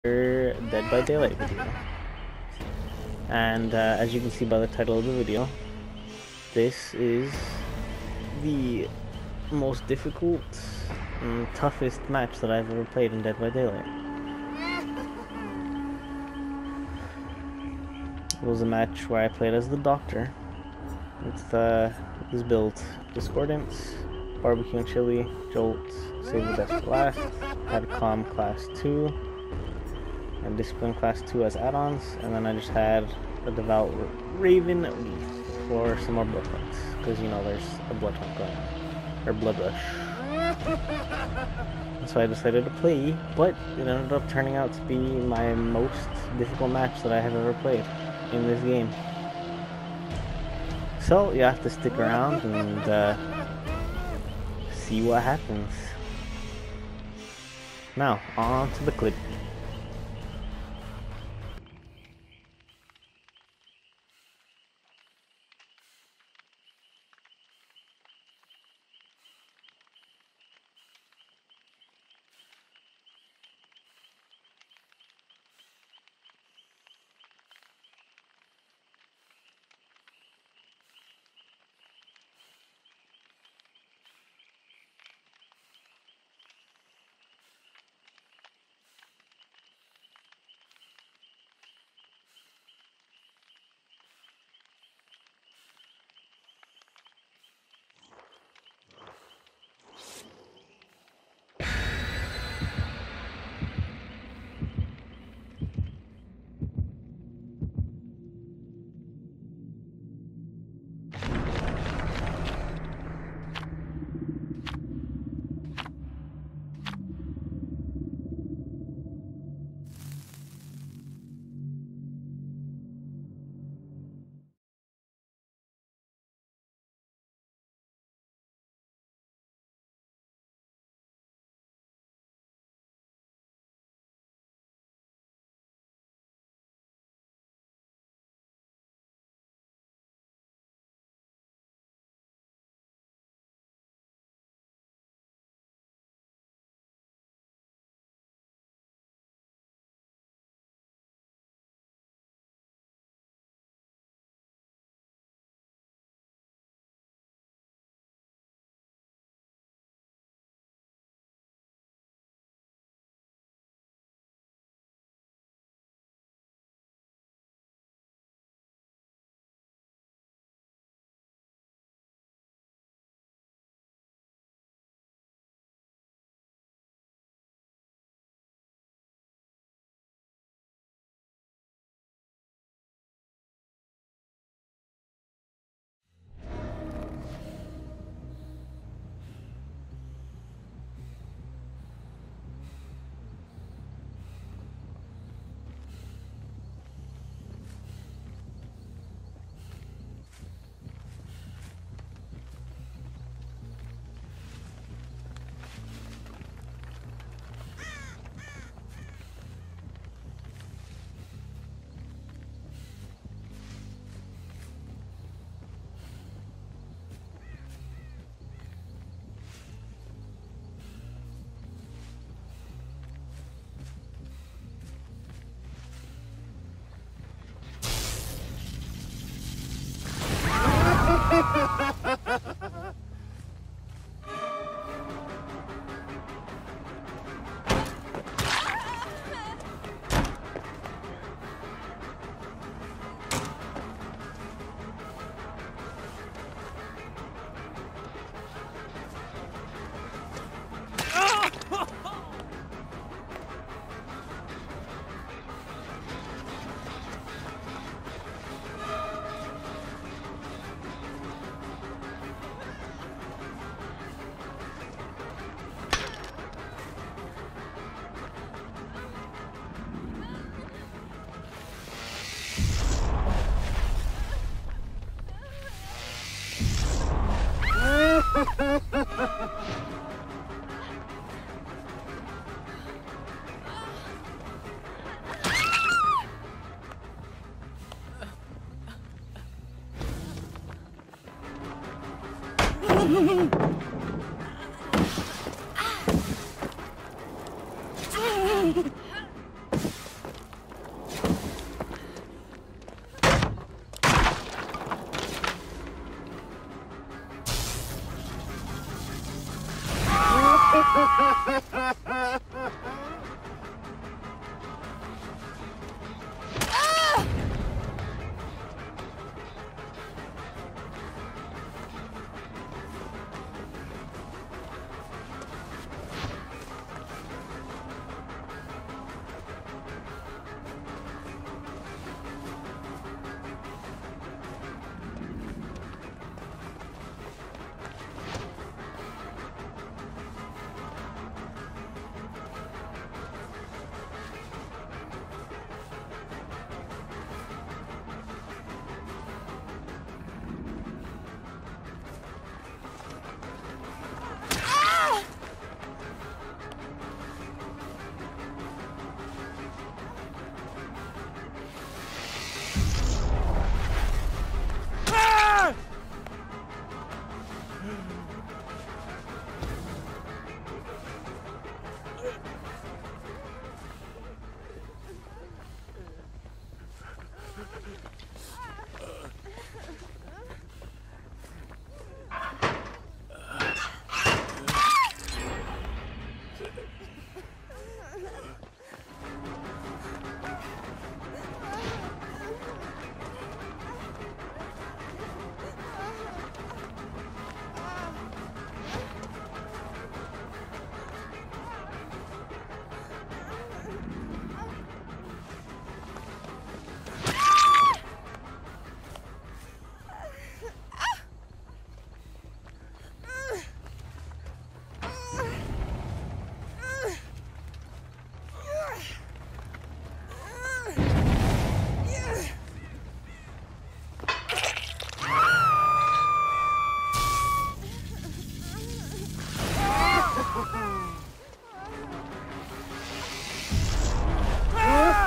Dead by Daylight video. And as you can see by the title of the video, this is the most difficult and toughest match that I've ever played in Dead by Daylight. It was a match where I played as the Doctor. It's built Discordance, Barbecue and Chili, Jolt, Save the Best for Last, had Calm Class 2, and Discipline Class 2 as add-ons, and then I just had a Devout Raven for some more blood fights, because you know there's a blood hunt going on, or blood rush. And so I decided to play, but it ended up turning out to be my most difficult match that I have ever played in this game. So you have to stick around and see what happens. Now, on to the clip.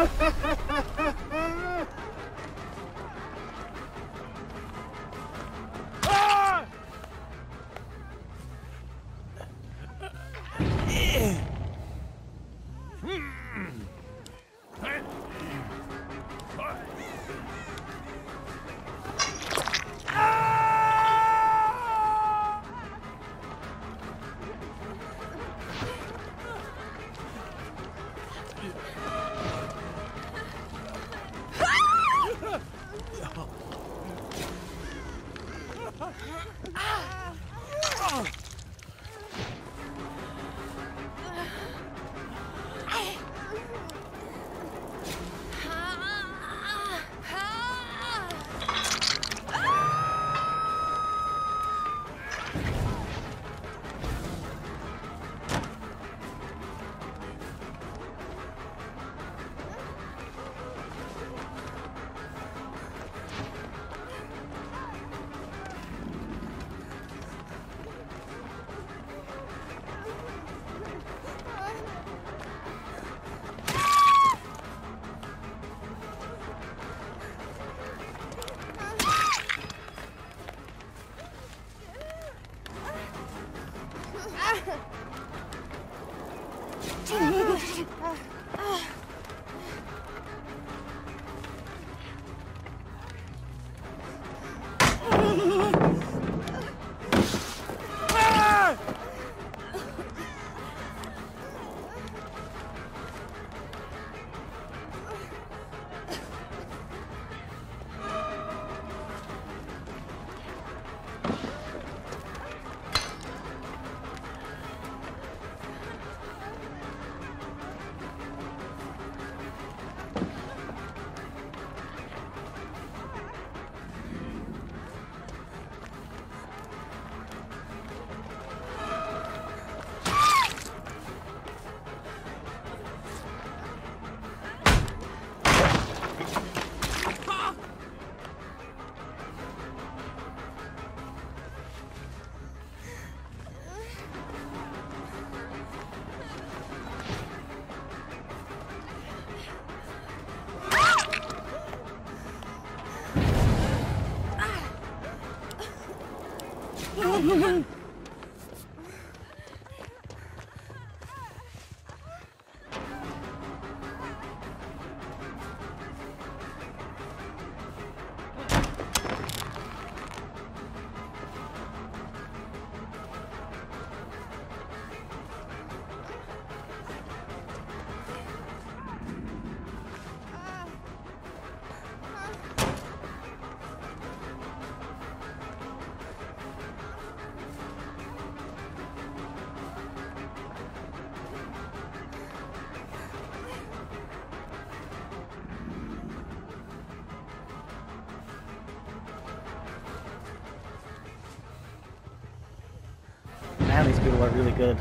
Man, these people are really good.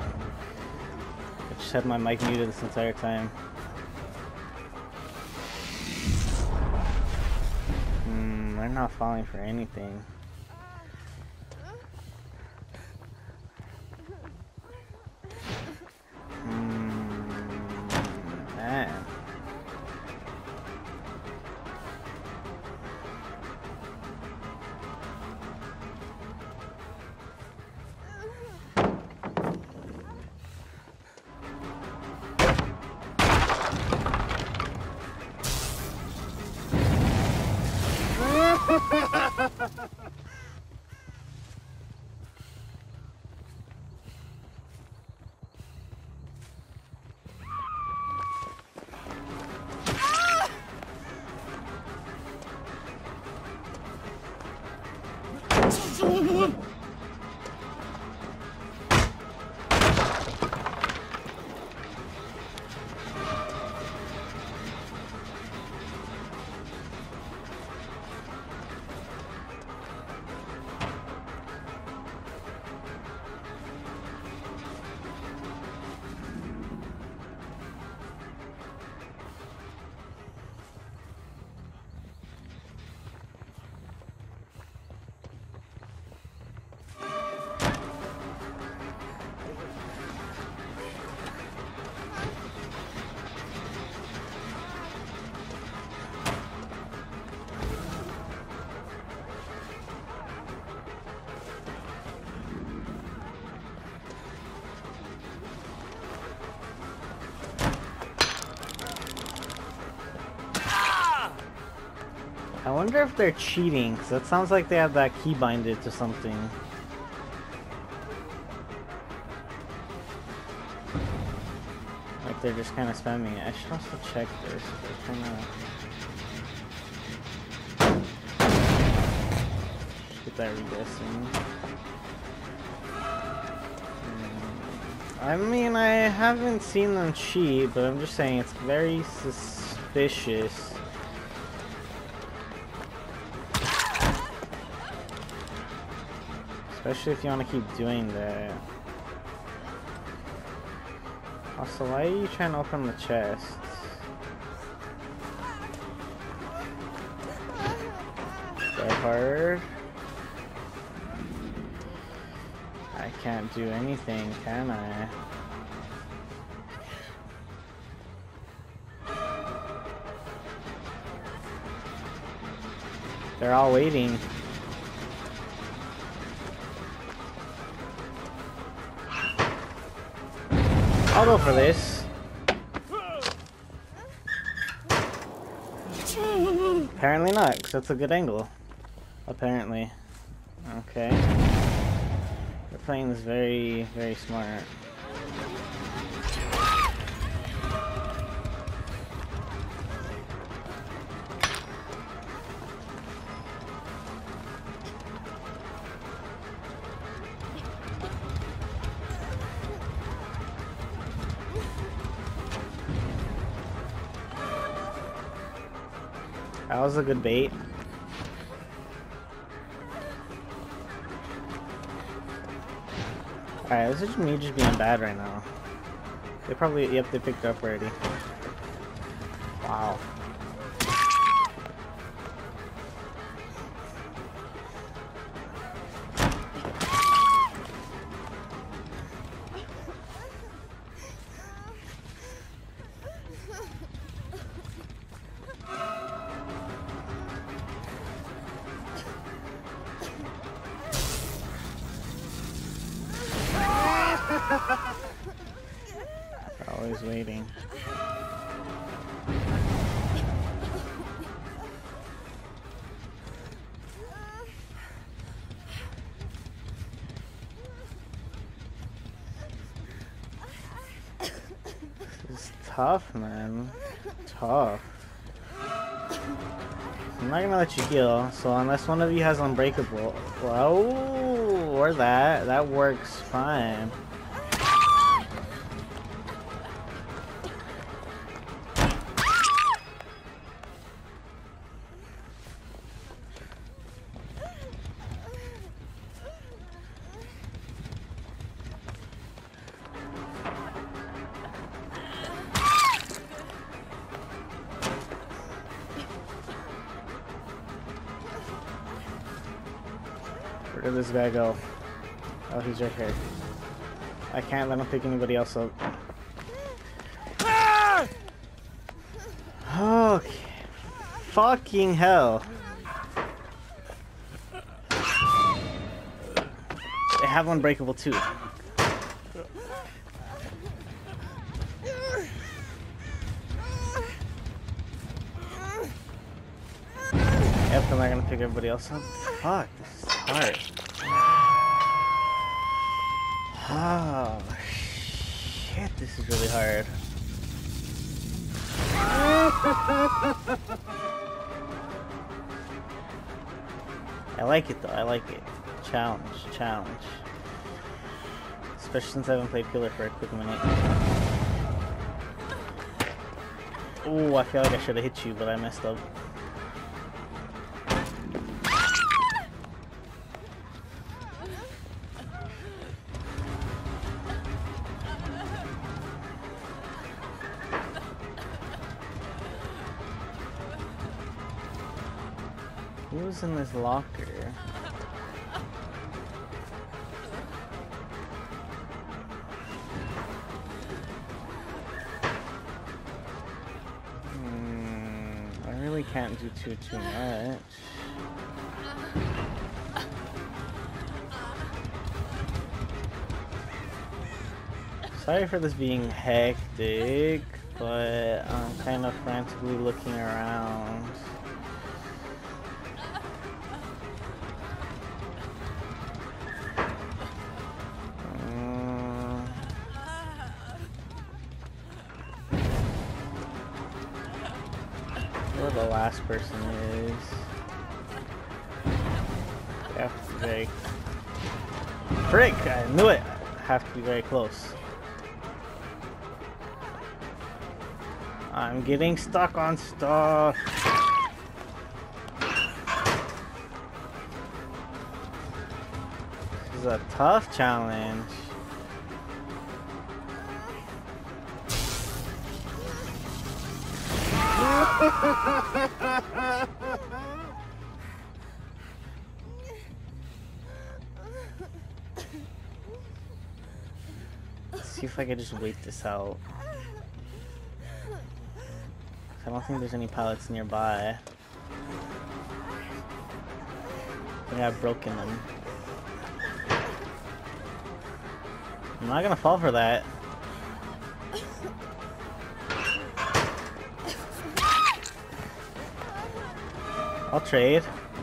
I just had my mic muted this entire time. They're not falling for anything. Man. I wonder if they're cheating, because that sounds like they have that key binded to something. Like they're just kind of spamming it. I should also check this. Get that reguessing. I mean, I haven't seen them cheat, but I'm just saying it's very suspicious. Especially if you want to keep doing that. Also, why are you trying to open the chest? That hard? I can't do anything, can I? They're all waiting. I'll go for this. Apparently not, because that's a good angle. Apparently. Okay. They're playing this very, very smart. That was a good bait. Alright, this is me just being bad right now. They probably, yep, they picked up already. Wow. Always waiting. This is tough, man. Tough. I'm not gonna let you heal, so unless one of you has unbreakable, well, or that works fine. Where did this guy go? Oh, he's right here. I can't let him pick anybody else up. Okay. Fucking hell. They have unbreakable too. Yep, I'm not gonna pick everybody else up. Fuck, this is hard. Oh, shit, this is really hard. I like it though, I like it. Challenge, challenge. Especially since I haven't played Killer for a quick minute. Ooh, I feel like I should have hit you, but I messed up. Who's in this locker? I really can't do too much. Sorry for this being hectic, but I'm kind of frantically looking around. Where the last person is. I have to be very... Frick! I knew it! I have to be very close. I'm getting stuck on stuff. This is a tough challenge. Let's see if I can just wait this out. I don't think there's any pallets nearby. I think I've broken them. I'm not gonna fall for that. I'll trade.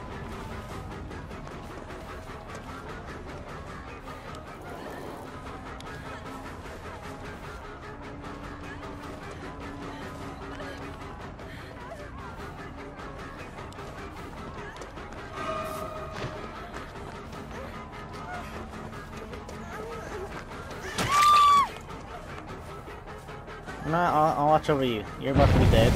No, I'll watch over you. You're about to be dead.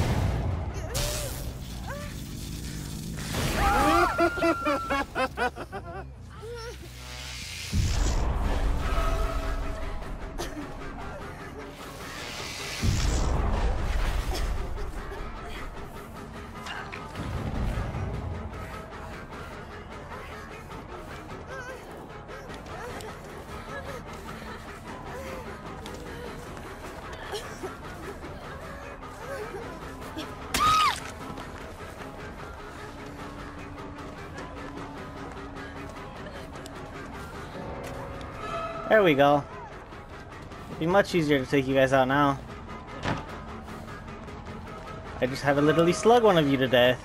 There we go. It'd be much easier to take you guys out now. I just had to literally slug one of you to death.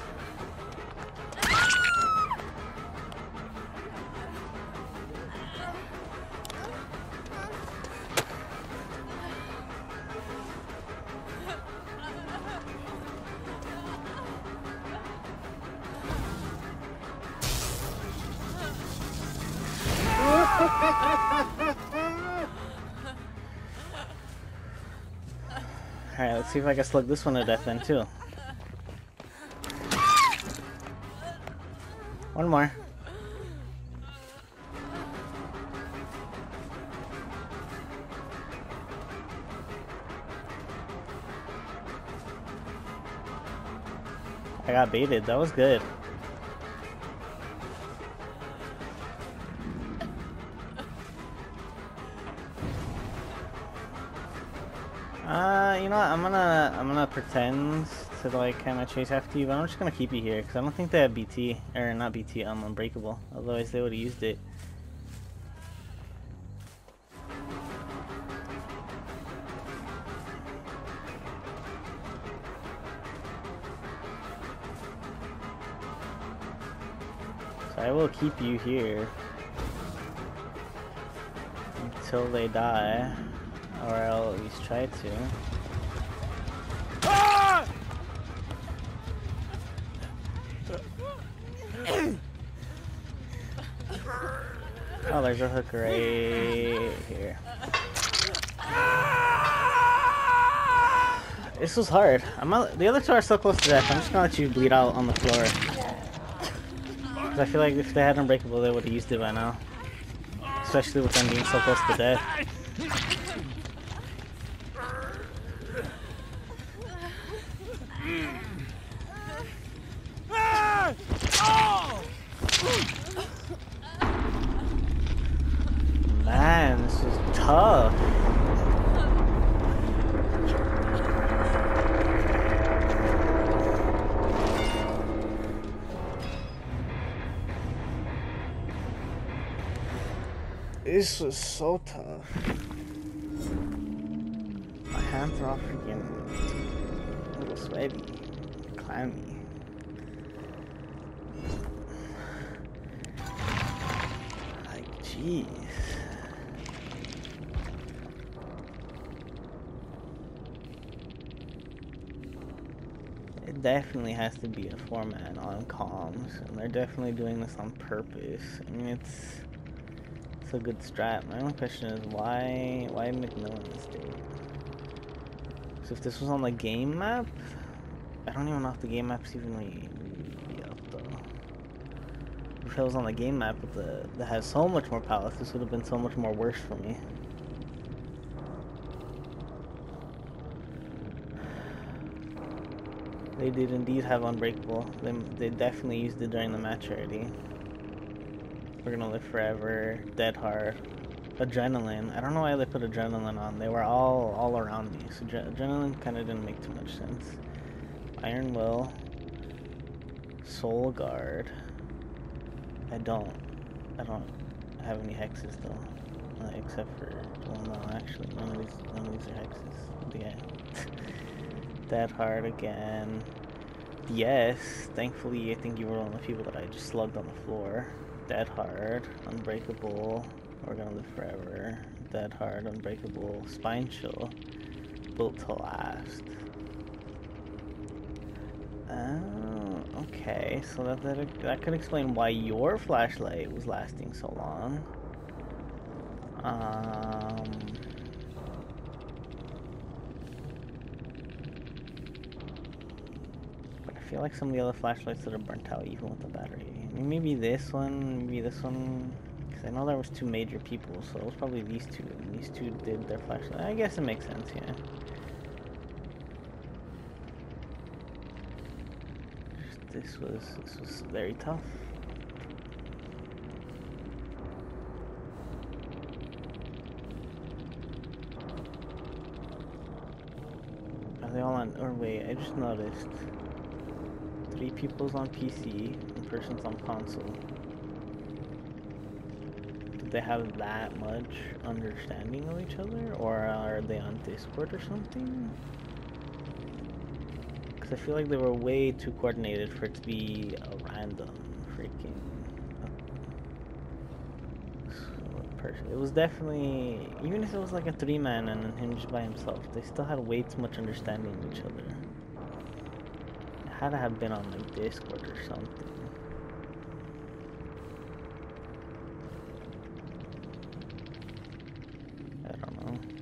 Alright, let's see if I can slug this one to death then too. One more. I got baited, that was good. You know what? I'm gonna pretend to like kind of chase after you, but I'm just gonna keep you here because I don't think they have BT or not BT. Unbreakable. Otherwise, they would have used it. So I will keep you here until they die. Or I'll at least try to. Ah! Oh, there's a hook right here. This was hard. The other two are so close to death. I'm just gonna let you bleed out on the floor. Because I feel like if they had Unbreakable, they would have used it by now. Especially with them being so close to death. Man, this is tough. This was so tough. My hands are all freaking a little sweaty, clammy. Like, jeez. It definitely has to be a format on comms, and they're definitely doing this on purpose. I mean, it's a good strat. My only question is why McMillan's doing it? So if this was on the game map, I don't even know if the game map's even really be up though. If it was on the game map with that has so much more palace, this would have been so much more worse for me. They did indeed have Unbreakable. They definitely used it during the match already. We're Gonna Live Forever, Dead Hard, Adrenaline. I don't know why they put Adrenaline on. They were all around me, so Adrenaline kind of didn't make too much sense. Iron Will, Soul Guard. I don't have any hexes though, except for, well, no, actually none of these are hexes. Yeah. Dead Hard again. Yes, thankfully I think you were one of the people that I just slugged on the floor. Dead Hard, Unbreakable, We're Gonna Live Forever, Dead Hard, Unbreakable, Spine Chill, Built to Last. Oh, okay, so that could explain why your flashlight was lasting so long. But I feel like some of the other flashlights that are burnt out even with the battery. I mean, maybe this one, because I know there was two major people, so it was probably these two, and these two did their flashlight. I guess it makes sense, yeah. This was very tough. Are they all on? Or wait, I just noticed 3 people's on PC, 1 person's on console. Do they have that much understanding of each other, or are they on Discord or something? I feel like they were way too coordinated for it to be a random freaking person. It was definitely, even if it was like a 3-man and then him just by himself, they still had way too much understanding of each other. It had to have been on like Discord or something. I don't know.